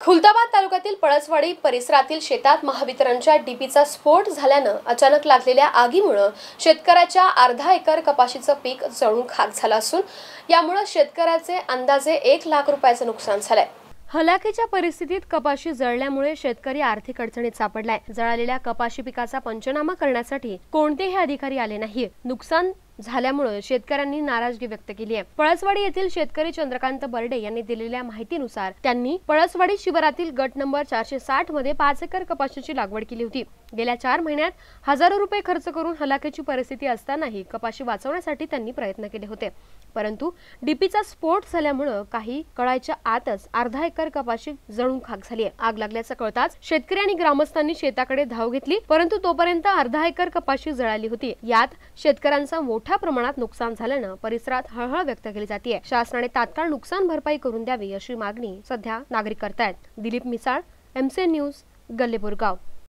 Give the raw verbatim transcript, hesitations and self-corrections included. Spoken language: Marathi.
खुलताबाद तालुक्यातील पळसवाडी परिसरातील शेतात महावितरणच्या डीपीचा स्फोट झाल्यानं अचानक लागलेल्या आगीमुळे शेतकऱ्याच्या अर्धा एकर कपाशीचं पीक जळून खाक झालं असून यामुळे शेतकऱ्याचे अंदाजे एक लाख रुपयाचं नुकसान झालंय। हलाखीच्या परिस्थितीत कपाशी जळल्यामुळे शेतकरी आर्थिक अडचणीत सापडलाय। जळालेल्या कपाशी पिकाचा पंचनामा करण्यासाठी कोणतेही अधिकारी आले नाही। नुकसान झाल्यामुळे शेतकऱ्यांनी नाराजगी व्यक्त केली आहे। पळसवाडी येथील शेतकरी चंद्रकांत बर्डे यांनी दिलेल्या माहितीनुसार त्यांनी पळसवाडी शिवारातील गट नंबर चारशे साठ मध्ये पाच एकर कपाशीची लागवड केली होती। गेल्या चार महिन्यात हजारो रुपये खर्च करून हलाखीची परिस्थिती असतानाही कपाशी वाचवण्यासाठी त्यांनी प्रयत्न केले होते, परंतु डीपीचा स्फोट झाल्यामुळे काही कळायच्या आतच अर्धा एकर कपाशी जळून खाक झाली आहे। आग लागल्याचं कळताच शेतकरी आणि ग्रामस्थांनी शेताकडे धाव घेतली, परंतु तोपर्यंत अर्धा एकर कपाशी जळाली होती। यात शेतकऱ्यांचा मोठ्या प्रमाणात नुकसान झाल्यानं परिसरात हळहळ व्यक्त केली जाते। शासनाने तात्काळ नुकसान भरपाई करून द्यावी अशी मागणी सध्या नागरिक करतायत। दिलीप मिसाळ, एमसी न्यूज, गल्लेपूर गाव।